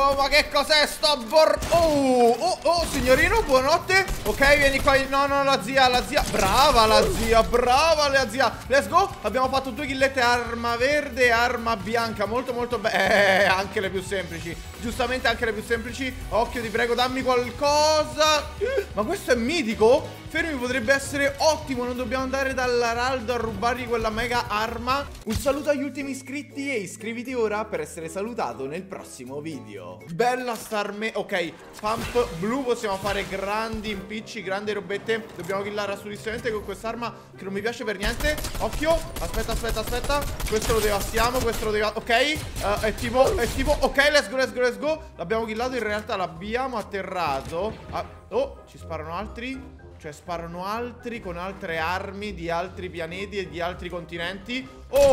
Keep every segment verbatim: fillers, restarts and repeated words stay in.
oh, ma che cos'è sto bor... Oh, oh, oh, signorino, buonanotte. Ok, vieni qua. No, no, la zia, la zia. Brava la zia, brava la zia. Let's go. Abbiamo fatto due killette, arma verde e arma bianca. Molto, molto bene. Eh, anche le più semplici. Giustamente anche le più semplici. Occhio, ti prego, dammi qualcosa. Ma questo è mitico? Fermi, potrebbe essere ottimo. Non dobbiamo andare dall'araldo a rubargli quella mega arma. Un saluto agli ultimi iscritti e iscriviti ora per essere salutato nel prossimo video. Bella starme. Ok, pump blu. Possiamo fare grandi impicci, grandi robette. Dobbiamo killare assolutamente con quest'arma che non mi piace per niente. Occhio. Aspetta, aspetta, aspetta. Questo lo devastiamo, questo lo devastiamo. Ok, uh, è tipo, è tipo. Ok, let's go, let's go, let's go. L'abbiamo killato, in realtà l'abbiamo atterrato. ah, Oh, ci sparano altri. Cioè sparano altri con altre armi di altri pianeti e di altri continenti.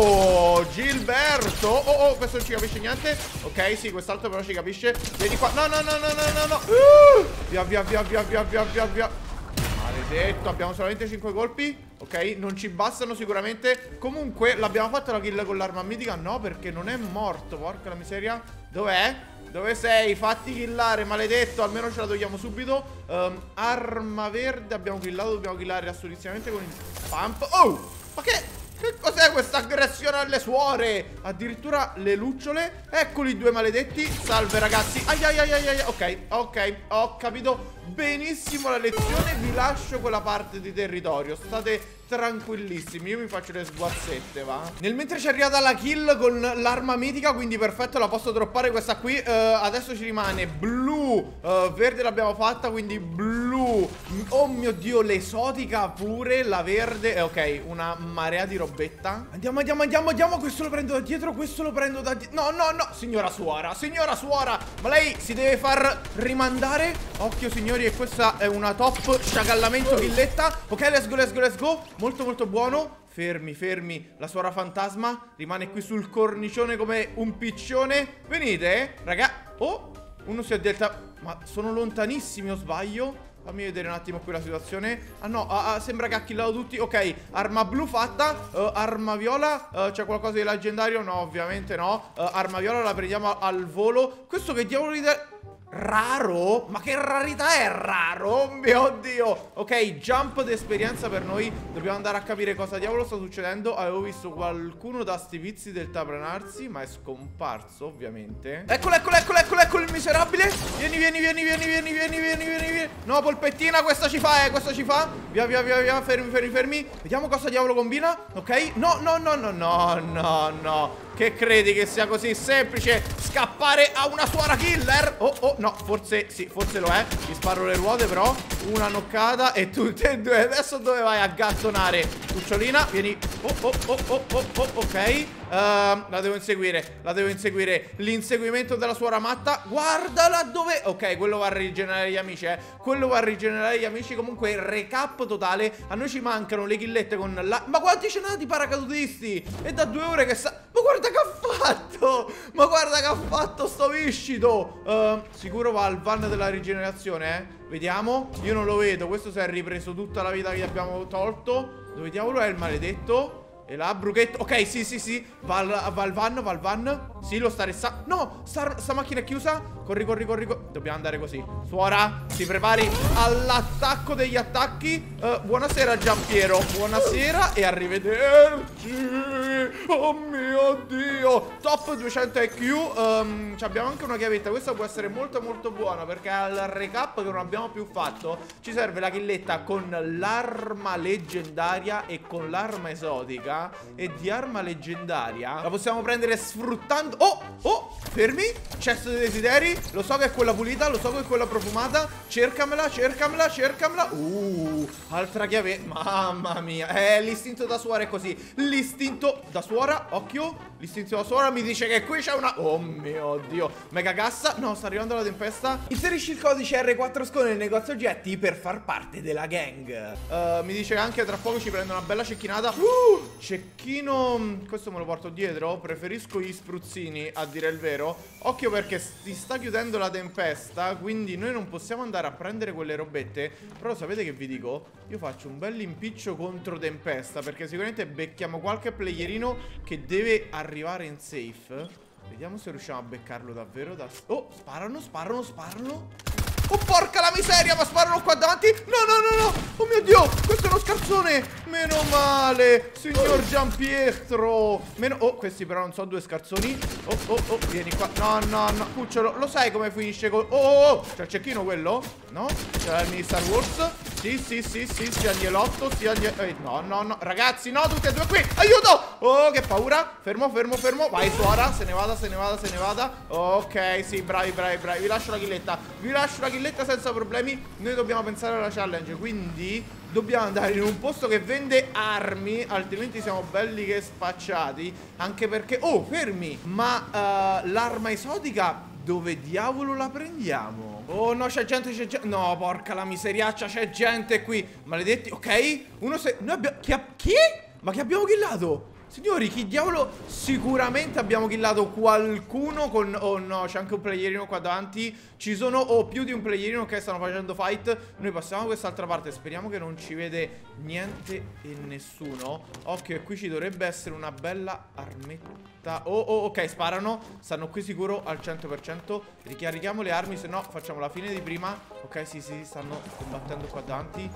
Oh, Gilberto. Oh, oh, questo non ci capisce niente. Ok, sì, quest'altro però ci capisce. Vieni qua. No, no, no, no, no, no, no. uh! Via, via, via, via, via, via, via, via. Maledetto, abbiamo solamente cinque colpi. Ok, non ci bastano sicuramente. Comunque, l'abbiamo fatta la kill con l'arma mitica? No, perché non è morto. Porca la miseria. Dov'è? Dove sei? Fatti killare, maledetto. Almeno ce la togliamo subito. um, Arma verde abbiamo killato. Dobbiamo killare assolutamente con il pump. Oh, ma che... Che cos'è questa aggressione alle suore? Addirittura le lucciole. Eccoli due maledetti. Salve ragazzi. Ai ai ai ai ai. Ok, ok, ho capito benissimo la lezione. Vi lascio quella parte di territorio. State tranquillissimi. Io mi faccio le sguazzette, va. Nel mentre ci è arrivata la kill con l'arma mitica, quindi perfetto, la posso droppare questa qui. uh, Adesso ci rimane blu, uh, verde l'abbiamo fatta, quindi blu. Oh mio Dio, l'esotica pure. La verde, eh, ok, una marea di robetta. Andiamo, andiamo, andiamo, andiamo. Questo lo prendo da dietro, questo lo prendo da dietro. No, no, no, signora suora, signora suora, ma lei si deve far rimandare. Occhio signori, e questa è una top sciagallamento killetta. Ok, let's go, let's go, let's go. Molto molto buono. Fermi, fermi. La suora fantasma rimane qui sul cornicione come un piccione. Venite, raga. Oh, uno si è delta. Ma sono lontanissimi o sbaglio? Fammi vedere un attimo qui la situazione. Ah no, ah, ah, sembra che ha killato tutti. Ok, arma blu fatta. uh, Arma viola, uh, c'è qualcosa di leggendario? No, ovviamente no. uh, Arma viola la prendiamo al volo. Questo che diavolo di... Raro? Ma che rarità è raro? Oh mio Dio. Ok, jump d'esperienza per noi. Dobbiamo andare a capire cosa diavolo sta succedendo. Avevo visto qualcuno da sti vizi del tapranarsi, ma è scomparso ovviamente. Eccolo, eccolo, eccolo, eccolo, eccolo il miserabile. Vieni, vieni, vieni, vieni, vieni, vieni, vieni, vieni, vieni. No, polpettina, questa ci fa, eh, questa ci fa. Via, via, via, via, fermi, fermi, fermi. Vediamo cosa diavolo combina. Ok, no, no, no, no, no, no, no. Che credi che sia così semplice scappare a una suora killer? Oh, oh, no, forse, sì, forse lo è. Gli sparo le ruote però. Una noccata e tutte e due. Adesso dove vai a gattonare? Cucciolina, vieni. Oh, oh, oh, oh, oh, oh, ok. Uh, la devo inseguire, la devo inseguire. L'inseguimento della suora matta. Guardala dove... Ok, quello va a rigenerare gli amici, eh. Quello va a rigenerare gli amici. Comunque, recap totale. A noi ci mancano le killette con la... Ma quanti ce n'ha di paracadutisti? È da due ore che sta... Ma guarda che ha fatto! Ma guarda che ha fatto sto viscido! uh, Sicuro va al van della rigenerazione, eh. Vediamo. Io non lo vedo. Questo si è ripreso tutta la vita che gli abbiamo tolto. Dove diavolo è il maledetto? E là, Bruchetto. Ok, sì, sì, sì. Va al, va al van, va al van. Sì, lo sta restando. No, sta, sta macchina è chiusa. Corri, corri, corri, corri. Dobbiamo andare così. Suora, si prepari all'attacco degli attacchi. uh, Buonasera Giampiero. Buonasera e arrivederci. Oh mio Dio. Top duecento I Q. um, Abbiamo anche una chiavetta. Questa può essere molto molto buona, perché al recap che non abbiamo più fatto ci serve la killetta con l'arma leggendaria e con l'arma esotica. E di arma leggendaria la possiamo prendere sfruttando... Oh, oh, fermi. Cesso dei desideri. Lo so che è quella pulita, lo so che è quella profumata. Cercamela, cercamela, cercamela. Uh, altra chiave. Mamma mia. Eh, l'istinto da suora è così. L'istinto da suora, occhio. L'istinto da suora mi dice che qui c'è una... Oh mio Dio. Mega cassa. No, sta arrivando la tempesta. Inserisci il codice R quattro S C O nel negozio oggetti per far parte della gang. uh, Mi dice che anche tra poco ci prende una bella cecchinata. Uh, cecchino. Questo me lo porto dietro. Preferisco gli spruzzini, a dire il vero. Occhio perché si sta chiudendo la tempesta, quindi noi non possiamo andare a prendere quelle robette. Però sapete che vi dico? Io faccio un bel impiccio contro tempesta, perché sicuramente becchiamo qualche playerino che deve arrivare in safe. Vediamo se riusciamo a beccarlo davvero da... Oh, sparano, sparano, sparano. Oh, porca la miseria, ma sparano qua davanti. No, no, no, no. Oh mio Dio, questo è uno scarzone. Meno male, signor Giampietro. Meno... Oh, questi però non sono due scarzoni. Oh, oh, oh, vieni qua. No, no, no, cucciolo, lo sai come finisce con... Oh, oh, oh. C'è il cecchino quello? No? C'è il mini Star Wars? Sì, sì, sì, sì, sia agnelotto, sia agnelotto. Eh, no, no, no, ragazzi, no, tutti e due qui. Aiuto! Oh, che paura. Fermo, fermo, fermo. Vai, suora, se ne vada, se ne vada, se ne vada. Ok, sì, bravi, bravi, bravi. Vi lascio la killetta. Vi lascio la killetta senza problemi. Noi dobbiamo pensare alla challenge, quindi dobbiamo andare in un posto che vende armi, altrimenti siamo belli che spacciati. Anche perché... Oh, fermi. Ma uh, l'arma esotica dove diavolo la prendiamo? Oh no, c'è gente, c'è gente. No, porca la miseriaccia, c'è gente qui. Maledetti, ok. Uno se... Noi abbiamo... Chi? Chi? Ma che abbiamo killato? Signori, chi diavolo? Sicuramente abbiamo killato qualcuno con... Oh no, c'è anche un playerino qua davanti. Ci sono, oh, più di un playerino che stanno facendo fight. Noi passiamo a quest'altra parte. Speriamo che non ci vede niente e nessuno. Occhio, e qui ci dovrebbe essere una bella armetta. Oh, oh, ok, sparano. Stanno qui sicuro al cento per cento. Ricarichiamo le armi, se no facciamo la fine di prima. Ok, sì, sì, stanno combattendo qua davanti.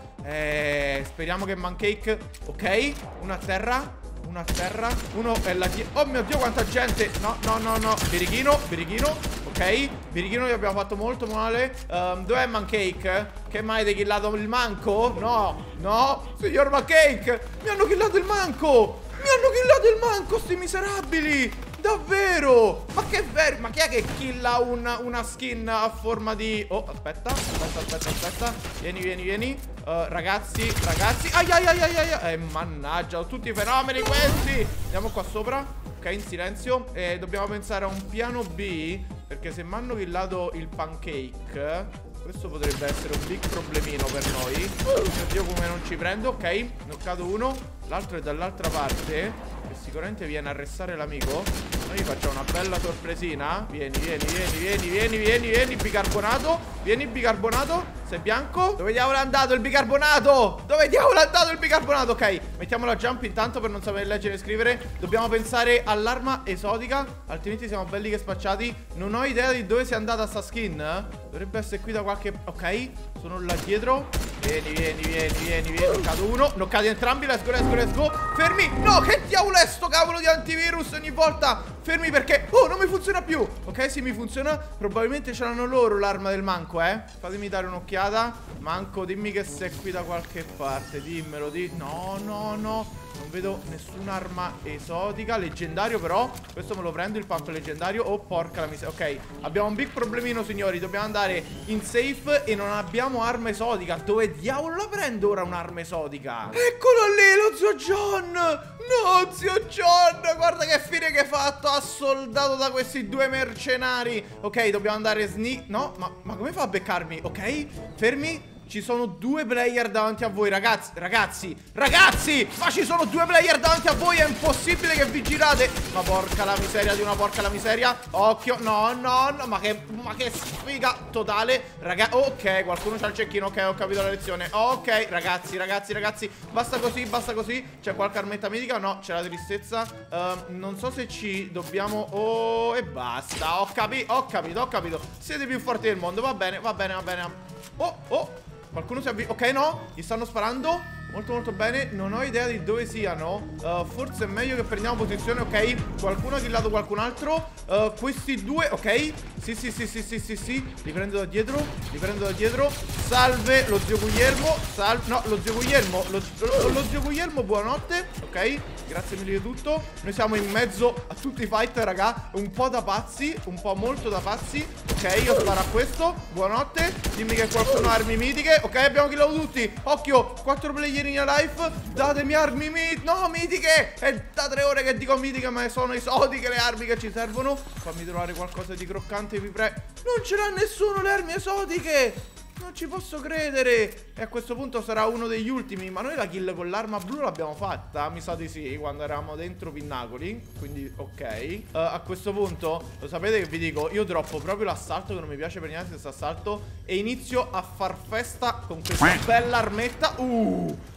Eh, speriamo che Mancake. Ok, uno a terra. Uno a terra, uno è la... Oh mio Dio, quanta gente. No, no, no, no. Birichino, birichino. Ok, birichino gli abbiamo fatto molto male. um, Dov'è Mancake? Che mai hai killato il manco? No, no, signor Mancake, mi hanno killato il manco. Mi hanno killato il manco, sti miserabili. Davvero? Ma che vero? Ma chi è che killa una, una skin a forma di... Oh, aspetta, aspetta, aspetta, aspetta. Vieni, vieni, vieni. uh, Ragazzi, ragazzi. Ai, ai, ai, ai, ai. Eh, mannaggia, ho tutti i fenomeni questi. Andiamo qua sopra. Ok, in silenzio. E dobbiamo pensare a un piano B, perché se mi hanno killato il Pancake, questo potrebbe essere un big problemino per noi. Oh mio Dio, come non ci prendo. Ok, knoccato uno. L'altro è dall'altra parte, che sicuramente viene a arrestare l'amico. Noi facciamo una bella sorpresina. Vieni, vieni, vieni, vieni, vieni, vieni, vieni, bicarbonato. Vieni, bicarbonato. Sei bianco? Dove diavolo è andato il bicarbonato? Dove diavolo è andato il bicarbonato? Ok, mettiamo la jump intanto per non sapere leggere e scrivere. Dobbiamo pensare all'arma esotica, altrimenti siamo belli che spacciati. Non ho idea di dove sia andata sta skin. Dovrebbe essere qui da qualche... Ok, sono là dietro. Vieni, vieni, vieni, vieni, vieni. Knoccato uno, knoccati entrambi. Let's go, let's go, let's go. Fermi. No, che diavolo è sto cavolo di antivirus ogni volta? Fermi perché... Oh, non mi funziona più. Ok, sì, mi funziona. Probabilmente ce l'hanno loro l'arma del manco, eh. Fatemi dare un'occhiata. Manco, dimmi che sei qui da qualche parte. Dimmelo, di... No, no, no. Non vedo nessun'arma esotica. Leggendario però. Questo me lo prendo, il pump leggendario. Oh, porca la miseria. Ok, abbiamo un big problemino, signori. Dobbiamo andare in safe e non abbiamo arma esotica. Dove diavolo la prendo ora un'arma esotica? Eccolo lì, lo zio John. No, zio John, guarda che fine che hai fatto. Assoldato da questi due mercenari. Ok, dobbiamo andare sneak. No, ma, ma come fa a beccarmi? Ok, fermi. Ci sono due player davanti a voi, ragazzi. Ragazzi, ragazzi, ma ci sono due player davanti a voi. È impossibile che vi girate. Ma porca la miseria di una porca la miseria. Occhio, no, no, no. Ma che, ma che sfiga totale. Ragazzi, ok, qualcuno c'ha il cecchino. Ok, ho capito la lezione. Ok, ragazzi, ragazzi, ragazzi. Basta così, basta così. C'è qualche armetta medica? No, c'è la tristezza. uh, Non so se ci dobbiamo... Oh, e basta. Ho capito, ho capito, ho capito. Siete più forti del mondo. Va bene, va bene, va bene. Oh, oh. Qualcuno si avvicina. Ok, no, gli stanno sparando. Molto molto bene. Non ho idea di dove siano. uh, Forse è meglio che prendiamo posizione. Ok, qualcuno ha killato qualcun altro. uh, Questi due, ok. Sì, sì, sì, sì, sì, sì, sì. Li prendo da dietro. Li prendo da dietro. Salve lo zio Guglielmo. Salve, no, lo zio Guglielmo. Lo, lo, lo zio Guglielmo, buonanotte. Ok, grazie mille di tutto. Noi siamo in mezzo a tutti i fight, raga. Un po' da pazzi, un po' molto da pazzi. Ok, io sparo a questo. Buonanotte. Dimmi che qualcuno ha armi mitiche. Ok, abbiamo killato tutti. Occhio, quattro player in life. Datemi armi mitiche. No, mitiche. È da tre ore che dico mitiche, ma sono esotiche le armi che ci servono. Fammi trovare qualcosa di croccante, vi prego. Non ce l'ha nessuno le armi esotiche. Non ci posso credere. E a questo punto sarà uno degli ultimi. Ma noi la kill con l'arma blu l'abbiamo fatta? Mi sa di sì, quando eravamo dentro Pinnacoli. Quindi ok, uh, a questo punto lo sapete che vi dico? Io droppo proprio l'assalto, che non mi piace per niente questo assalto, e inizio a far festa con questa bella armetta. Uh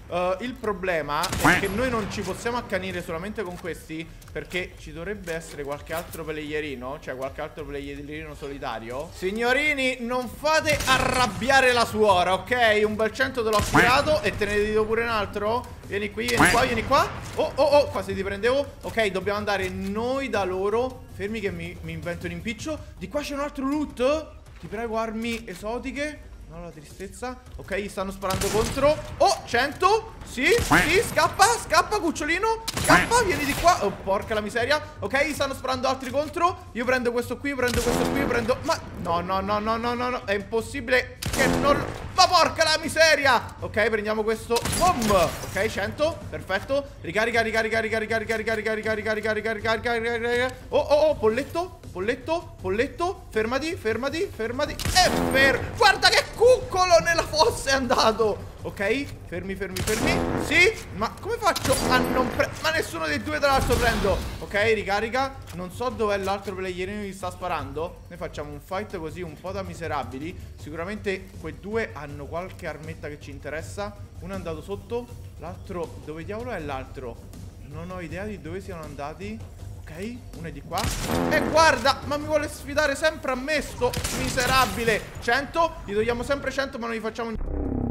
uh, il problema è che noi non ci possiamo accanire solamente con questi, perché ci dovrebbe essere qualche altro playerino, cioè qualche altro playerino solitario. Signorini, non fate arrabbiare la suora, ok? Un bel cento te l'ho tirato e te ne dico pure un altro. Vieni qui, vieni qua, vieni qua. Oh, oh, oh, quasi ti prendevo. Ok, dobbiamo andare noi da loro. Fermi che mi, mi invento un impiccio. Di qua c'è un altro loot. Ti prego, armi esotiche. No, la tristezza. Ok, gli stanno sparando contro. Oh, cento. Sì, sì, scappa, scappa, cucciolino. Scappa, vieni di qua. Oh, porca la miseria. Ok, gli stanno sparando altri contro. Io prendo questo qui, prendo questo qui, prendo... Ma, no, no, no, no, no, no, no. È impossibile che non... Ma porca la miseria. Ok, prendiamo questo. Boom. Ok, cento. Perfetto. Ricarica, ricarica, ricarica, ricarica, ricarica, ricarica, ricarica, ricarica, ricarica. Oh, oh, oh, polletto. Polletto, polletto. Fermati, fermati, fermati. E fer... Guarda che cuccolo nella fossa è andato. Ok, fermi, fermi, fermi. Sì, ma come faccio a non pre... Ma nessuno dei due tra l'altro prendo. Ok, ricarica. Non so dov'è l'altro playerino che sta sparando. Noi facciamo un fight così un po' da miserabili. Sicuramente quei due hanno qualche armetta che ci interessa. Uno è andato sotto, l'altro... Dove diavolo è l'altro? Non ho idea di dove siano andati. Ok, uno è di qua. E guarda, ma mi vuole sfidare sempre a me sto miserabile. cento, gli togliamo sempre cento ma non gli facciamo niente.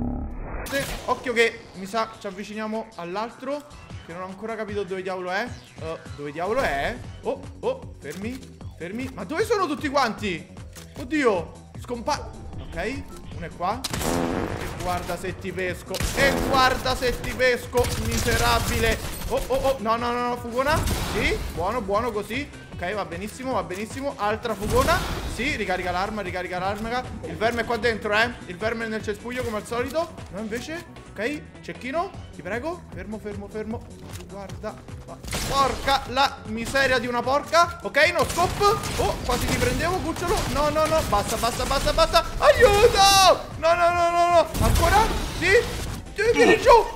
Occhio che mi sa ci avviciniamo all'altro, che non ho ancora capito dove diavolo è. uh, Dove diavolo è? Oh, oh, fermi, fermi. Ma dove sono tutti quanti? Oddio, scompa... Ok, uno è qua. E guarda se ti pesco. E guarda se ti pesco, miserabile. Oh, oh, oh, no, no, no, no, fugona. Sì, buono, buono così. Ok, va benissimo, va benissimo. Altra fugona. Sì, ricarica l'arma, ricarica l'arma. Il verme è qua dentro, eh. Il verme è nel cespuglio come al solito. No, invece. Ok, cecchino, ti prego. Fermo, fermo, fermo. Guarda. Porca la miseria di una porca. Ok, no scope. Oh, quasi ti prendevo, cucciolo. No, no, no. Basta, basta, basta, basta. Aiuto. No, no, no, no, no. Ancora? Sì. Vieni giù.